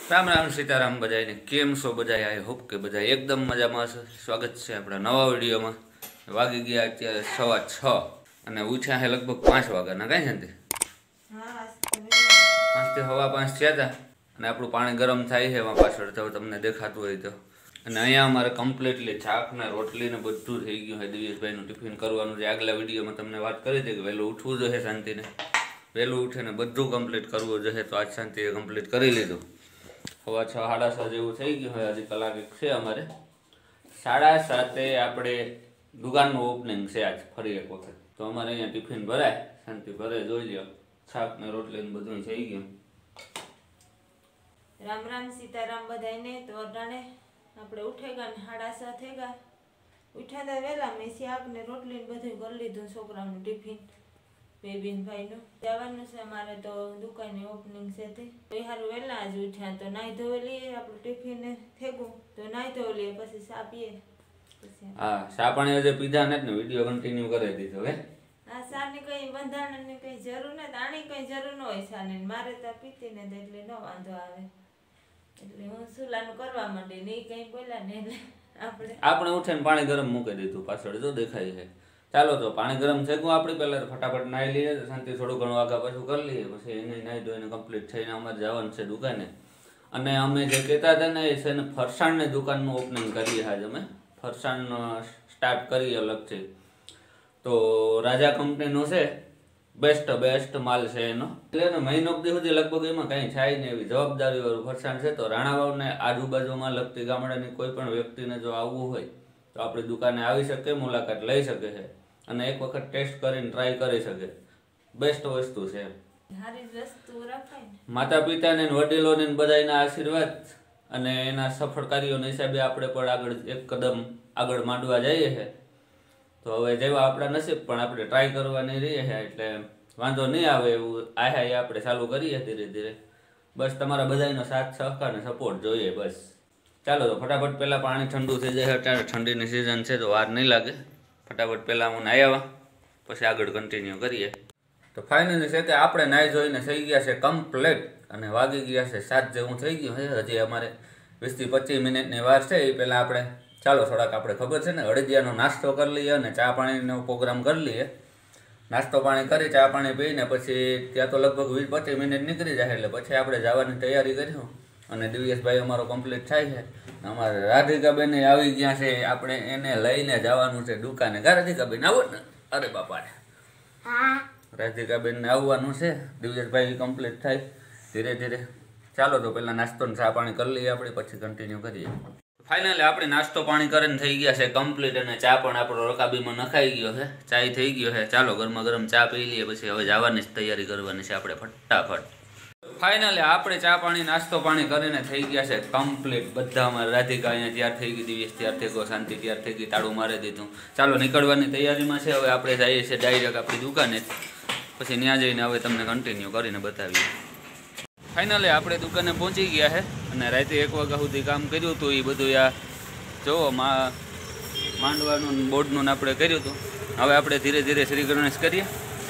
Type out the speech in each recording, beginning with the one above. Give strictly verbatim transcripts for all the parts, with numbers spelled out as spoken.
राम राम सीताराम बजाय केम सो बजाय I hope के बजाय एकदम मजा में स्वागत है अपना नवा विडियो में। वागी गया अत्यारे सवा छ अने उठ्या है लगभग पांच वाग्याना कई शांति पांच थी हवा पांच थया था अने आपणुं पाणी गरम थाय छे एमां पाछळ तो तमने देखातुं होय तो। अने अहींया अमारे कम्प्लीटली छाक ने रोटली ने बधुं थई गयुं है। दिवेशभाईनुं टिफिन करवानुं जे आगला विडियो में तमने वात करी हती के वहेલું उठवुं जोईए शांतिने वहेલું उठीने बधुं कम्प्लीट करवुं जोईए तो आज शांतिए कम्प्लीट करी लीधुं। हवा छ साढ़ा छ जेवुं थई गयुं है। हजी कलाक एक छे अमारे साढ़ा साते आपणे दुकाननुं ओपनिंग छे आज फरी एक वखत तो अमारे अहींया टिफिन भराय शांति भरे जोई ल्यो छाक ने रोटली ने बधुं थई गयुं। राम राम सीताराम बधाईने तो अटाणे आपणे उठेगा ने साढ़ा छ थेगा उठ्या ता वेला में शाक ने रोटली ने बधुं कर लीधुं। छोकरानुं टिफिन बेबीन भाईनुं जवानुं छे अमारे तो दुकाने ओपनिंग छे ते तो हारू वेला आज उठ्या तो नाई धोई लीए आपणुं टिफिन ने थेगुं तो नाई धोई लीए पछी चा पीए पछी हां चा पाणी अजे पीधा नत ने विडियो कंटिन्यू करे दीधो हे। हां चा ने कई बंधाणने कई जरूर न आणी कई जरूर न होय चा ने मारे ता पीती ने એટલે ન વાંધો આવે એટલે હું સુલાનું કરવા માંડી ને કઈ બોલ્યા ને એટલે આપણે આપણે ઉઠીને પાણી ગરમ મૂકી દીધું પાછળ જો દેખાય છે। ચાલો તો પાણી ગરમ થઈ ગયું આપણે પહેલા ફટાફટ નાઈ લઈએ શાંતિ થોડું ઘણું આગા પાછું કરી લઈએ પછી એને નાઈ ધોઈને કમ્પ્લીટ થઈને અમારે જવાનું છે દુકાને। અને અમે જે કહેતા હતા ને એ છે ને ફરસાણની દુકાનનું ઓપનિંગ કરીએ આજ અમે ફરસાણ સ્ટાર્ટ કરીએ અલગથી તો રાજા કંપનીનું છે બેસ્ટ બેસ્ટ માલ છે એનો એટલે ને મહિનો સુધી લગભગ એમાં કંઈ થાય નહીં એવી જવાબદારીવાળું ફરસાણ છે। તો રાણાવાવને આજુબાજુમાં લગતી ગામડાની કોઈ પણ વ્યક્તિને જો આવવું હોય તો આપણી દુકાને આવી શકે મુલાકાત લઈ શકે છે અને એક વખત ટેસ્ટ કરીને ટ્રાય કરી શકે। બેસ્ટ વસ્તુ છે સારી વસ્તુ રખાય ને માતા પિતાને વડીલોને બધાના આશીર્વાદ અને એના સફળ કાર્યોના હિસાબે આપણે પણ આગળ એક કદમ આગળ માંડવા જઈએ છે। તો હવે જેવા આપણા નસીબ પણ આપણે ટ્રાય કરવાની રહીએ છે એટલે વાંધો નહીં આવે એવું આહા એ આપણે ચાલુ કરીએ ધીરે ધીરે। બસ તમારા બધાનો સાથ સહકાર અને સપોર્ટ જોઈએ બસ। ચાલો તો ફટાફટ પહેલાં પાણી ઠંડુ થઈ જાય અત્યારે ઠંડીની સિઝન છે તો વાર નહીં લાગે ફટાફટ પહેલાં હું નાહી આવ્યા પછી આગળ કન્ટિન્યુ કરીએ। તો ફાઇનલી છે કે આપણે નાહી જોઈને થઈ ગયા છે કમ્પ્લીટ અને વાગી ગયા છે સાત જેવું થઈ ગયું છે। હજી અમારે વીસથી પચીસ મિનિટની વાર છે એ પહેલાં આપણે ચાલો થોડાક આપણે ખબર છે ને અડદિયાનો નાસ્તો કરી લઈએ અને ચા પાણીનો પ્રોગ્રામ કરી લઈએ। નાસ્તો પાણી કરી ચા પાણી પીને પછી ત્યાં તો લગભગ વીસ પચીસ મિનિટ નીકળી જાય એટલે પછી આપણે જવાની તૈયારી કરીશું અને દિવ્યેશભાઈ અમારો કમ્પ્લીટ થાય છે। અમારે રાધિકાબેન આવી ગયા છે આપણે એને લઈને જવાનું છે દુકાને। કા રાધિકાબેન આવો ને અરે બાપા હા રાધિકાબેનને આવવાનું છે દિવ્યેશભાઈ કમ્પ્લીટ થાય ધીરે ધીરે। ચાલો તો પહેલાં નાસ્તો ને ચા પાણી કરી લઈએ આપણે પછી કન્ટિન્યુ કરીએ। ફાઇનલી આપણે નાસ્તો પાણી કરીને થઈ ગયા છે કમ્પ્લીટ અને ચા પણ આપણો રકાબીમાં નખાઈ ગયો છે ચાય થઈ ગયો છે। ચાલો ગરમા ગરમ ચા પી લઈએ પછી હવે જવાની જ તૈયારી કરવાની છે આપણે ફટાફટ। ફાઇનલી આપણે ચા પાણી નાસ્તો પાણી કરીને થઈ ગયા છે કમ્પ્લીટ બધા અમારે રાધિકા અહીંયા તૈયાર થઈ ગઈ દિવેશ તૈયાર થઈ ગયો શાંતિ તૈયાર થઈ ગઈ તાળું મારી દીધું। ચાલો નીકળવાની તૈયારીમાં છે હવે આપણે જઈએ છીએ ડાયરેક્ટ આપણી દુકાને પછી ત્યાં જઈને હવે તમને કન્ટિન્યુ કરીને બતાવીએ। ફાઇનલી આપણે દુકાને પહોંચી ગયા છે અને રાતે એક વાગ્યા સુધી કામ કર્યું હતું એ બધું આ જોવો માં માંડવાનું બોર્ડનું આપણે કર્યું હતું। હવે આપણે ધીરે ધીરે શ્રી ગણેશ કરીએ।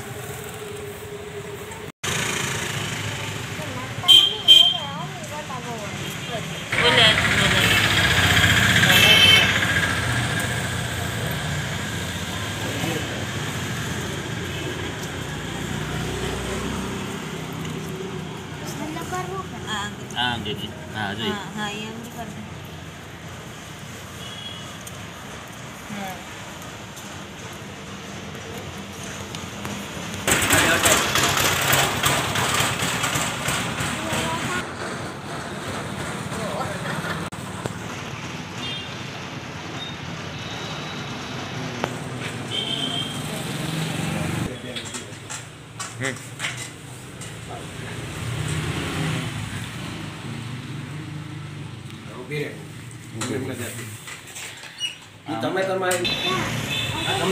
हाँ जी जी हाँ जी हाँ हाँ ये हम भी करते हैं हाँ તમે તમારી તમે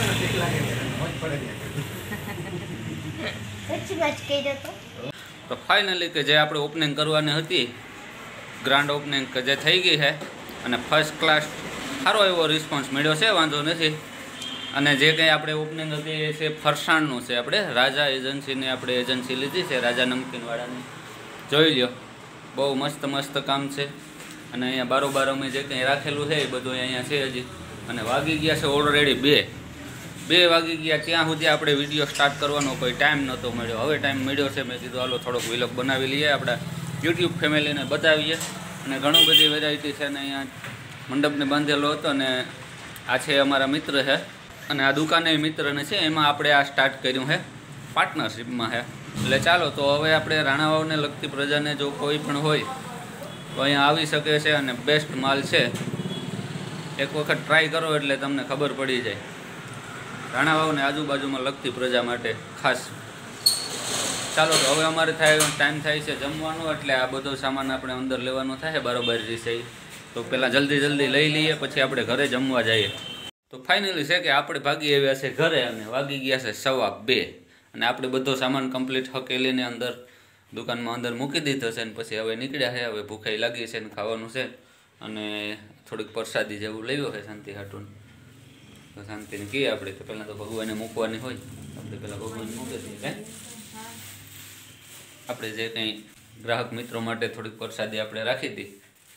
તો ફાઇનલી કે જે આપણે ઓપનિંગ કરવાની હતી ગ્રાન્ડ ઓપનિંગ કે જે થઈ ગઈ છે અને ફર્સ્ટ ક્લાસ સારો એવો રિસ્પોન્સ મળ્યો છે વાંધો નથી। અને જે કંઈ આપણે ઓપનિંગ હતી એ છે ફરસાણનું છે આપણે રાજા એજન્સીની આપણે એજન્સી લીધી છે રાજા નમકીનવાળાની જોઈ લ્યો બહુ મસ્ત મસ્ત કામ છે. અને અહીંયા બારોબાર અમે જે કંઈ રાખેલું છે એ બધું અહીંયા છે હજી. અને વાગી ગયા છે ઓલરેડી બે બે વાગી ગયા. ત્યાં સુધી આપણે વિડીયો સ્ટાર્ટ કરવાનો કોઈ ટાઈમ નહોતો મળ્યો. હવે ટાઈમ મળ્યો છે. મેં કીધું હાલો થોડોક વિલોગ બનાવી લઈએ, આપણા યુટ્યુબ ફેમિલીને બતાવીએ. અને ઘણું બધી વેરાયટી છે. અને અહીંયા મંડપને બાંધેલો હતો અને આ છે અમારા મિત્ર છે. અને આ દુકાને મિત્રને છે એમાં આપણે આ સ્ટાર્ટ કર્યું છે, પાર્ટનરશિપમાં છે. એટલે ચાલો તો હવે આપણે રાણાવાવને લગતી પ્રજાને જો કોઈ પણ હોય તો અહીંયા આવી શકે છે. અને બેસ્ટ માલ છે. એક વખત ટ્રાય કરો એટલે તમને ખબર પડી જાય. રાણાવાવને આજુબાજુમાં લગતી પ્રજા માટે ખાસ. ચાલો તો હવે અમારે થાય ટાઈમ થાય છે જમવાનો, એટલે આ બધો સામાન આપણે અંદર લેવાનો થાય બરાબર છે. તો પહેલાં જલ્દી જલ્દી લઈ લઈએ, પછી આપણે ઘરે જમવા જઈએ. તો ફાઇનલી છે કે આપણે ભાગી આવ્યા છે ઘરે અને વાગી ગયા છે સવા બે. અને આપણે બધો સામાન કમ્પ્લીટ હકેલીને અંદર દુકાનમાં અંદર મૂકી દીધો છે. અને પછી હવે નીકળ્યા છે. હવે ભૂખાઈ લાગી છે ને ખાવાનું છે. અને થોડીક પ્રસાદી જેવું લેવો છે શાંતિ હાટું. તો શાંતિને કહીએ આપણે કે પહેલાં તો ભગવાનને મૂકવાની હોય, આપણે પહેલાં ભગવાન મૂકી દઈએ. કાંઈ આપણે જે કંઈ ગ્રાહક મિત્રો માટે થોડીક પ્રસાદી આપણે રાખી હતી.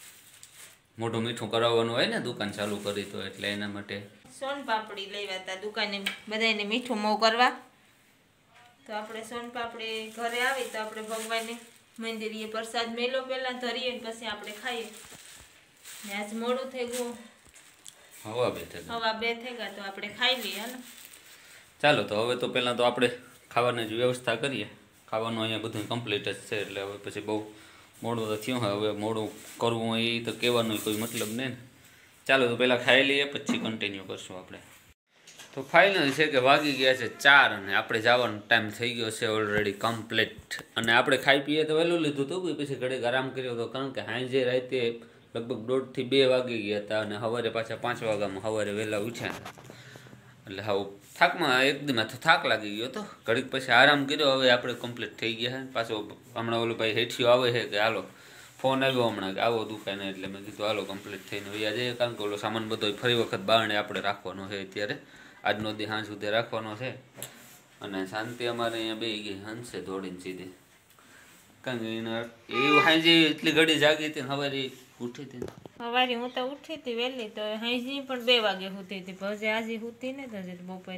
મોઢું મીઠું કરાવવાનું હોય ને દુકાન ચાલુ કરી તો, એટલે એના માટે સોન પાપડી લેવા હતા દુકાને બધાને મીઠું મોં કરવા. તો આપણે સોન પાપડી ઘરે આવી તો આપણે ભગવાનને મંદિરે પ્રસાદ મેલો પહેલાં ધરીએ પછી આપણે ખાઈએ. ને આજ મોડું થઈ ગયું, હવા બે થઈ ગઈ. હવા બે થઈ ગયા તો આપણે ખાઈ લઈએ ને. ચાલો તો હવે તો પહેલાં તો આપણે ખાવાની જ વ્યવસ્થા કરીએ. ખાવાનું અહીંયા બધું કમ્પ્લીટ જ છે. એટલે હવે પછી બહુ મોડું તો થયું હોય. હવે મોડું કરવું હોય એ તો કહેવાનું કોઈ મતલબ નહીં ને. ચાલો તો પહેલાં ખાઈ લઈએ પછી કન્ટિન્યુ કરશું આપણે. તો ફાઇનલ છે કે વાગી ગયા છે ચાર અને આપણે જવાનો ટાઈમ થઈ ગયો છે ઓલરેડી કમ્પ્લીટ. અને આપણે ખાઈ પીએ તો વહેલું લીધું હતું, પછી ઘડીક આરામ કર્યો હતો. કારણ કે સાંજે રાતે લગભગ દોઢથી બે વાગી ગયા હતા અને સવારે પાછા પાંચ વાગ્યામાં સવારે વહેલા ઉઠ્યા હતા. એટલે હાવ થાકમાં એકદમ તો થાક લાગી ગયો હતો. ઘડીક પછી આરામ કર્યો. હવે આપણે કમ્પ્લીટ થઈ ગયા છે. પાછો હમણાં ઓલું ભાઈ હેઠિયો આવે છે કે હાલો ફોન આવ્યો હમણાં કે આવો દુકાને, એટલે મેં કીધું હાલો કમ્પ્લીટ થઈને વૈયા જઈએ. કારણ કે ઓલો સામાન બધો ફરી વખત બારણે આપણે રાખવાનો છે. અત્યારે આજનો દી સાંજ સુધી રાખવાનો છે. અને શાંતિ અમારે અહીંયા બે ગઈ હંસે દોડીને સીધી. કારણ કે એના એ સાંજે એટલી ઘડી જાગી હતી ને સવારે ઉઠી હતી. સવારે હું તો ઉઠી હતી વહેલી, તો હજી પણ બે વાગે સૂતી હતી. પછી આજે સૂતી ને તો હજી બપોરે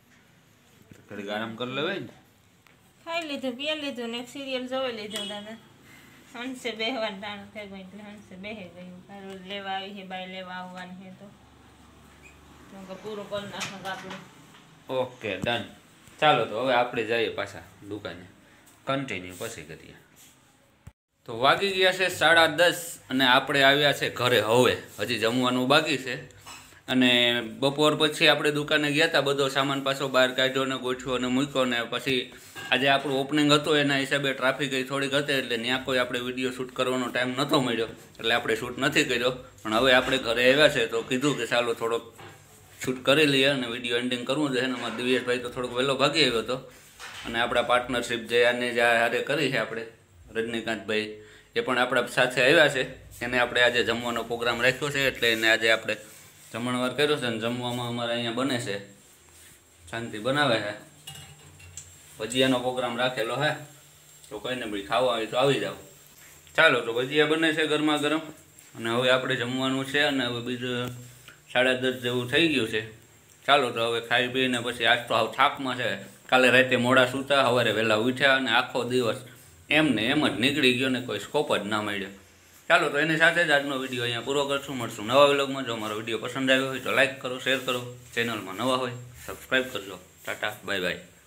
ઘડીક આરામ કરી લેવાય ને. ખાઈ લીધું પી લીધું ને સિરિયલ જોઈ લીધું. દાદા હંસે બેહવાનું ટાણું થઈ ગયું એટલે હંસે બેહી ગયું. તારું લેવા આવી છે બાય લેવા આવવાનું છે તો પૂરું કરી નાખો આપણે. Okay done. ચાલો તો હવે આપણે જઈએ પાછા દુકાને, કન્ટિન્યુ પછી કરીએ. તો વાગી ગયા છે સાડા દસ અને આપણે આવ્યા છે ઘરે. હવે હજી જમવાનું બાકી છે. અને બપોર પછી આપણે દુકાને ગયા હતા, બધો સામાન પાછો બહાર કાઢ્યો ને ગોઠવ્યો અને મૂક્યો. ને પછી આજે આપણું ઓપનિંગ હતું એના હિસાબે ટ્રાફિક થોડીક હતી, એટલે ત્યાં કોઈ આપણે વિડીયો શૂટ કરવાનો ટાઈમ નહોતો મળ્યો, એટલે આપણે શૂટ નથી કર્યો. પણ હવે આપણે ઘરે આવ્યા છે તો કીધું કે ચાલો થોડોક શૂટ કરી લઈએ અને વિડીયો એન્ડિંગ કરવું છે. એમાં દિવ્યેશભાઈ તો થોડોક વહેલો ભાગી આવ્યો હતો. અને આપણા પાર્ટનરશિપ જે આને જે હારે કરી છે આપણે રજનીકાંતભાઈ, એ પણ આપણા સાથે આવ્યા છે. એને આપણે આજે જમવાનો પ્રોગ્રામ રાખ્યો છે, એટલે એને આજે આપણે જમણવાર કર્યો છે. અને જમવામાં અમારે અહીંયા બને છે, શાંતિ બનાવે છે. ભજીયાનો પ્રોગ્રામ રાખેલો હે, તો કોઈને બી ખાવા હોય તો આવી જાઓ. ચાલો તો ભજીયા બને છે ગરમા ગરમ. અને હવે આપણે જમવાનું છે. અને હવે બીજું સાડા દસ જેવું થઈ ગયું છે. ચાલો તો હવે ખાઈ પીને પછી આજ તો આવ થાકમાં છે. કાલે રાતે મોડા સૂતા, સવારે વહેલા ઉઠ્યા અને આખો દિવસ એમને એમ જ નીકળી ગયો ને કોઈ સ્કોપ જ ના મળ્યો. ચાલો તો એની સાથે જ આજનો વિડીયો અહીંયા પૂરો કરશું. મળશું નવા વ્લોગમાં. જો મારો વિડીયો પસંદ આવ્યો હોય તો લાઈક કરો, શેર કરો. ચેનલમાં નવા હોય સબસ્ક્રાઈબ કરજો. Tata bye by.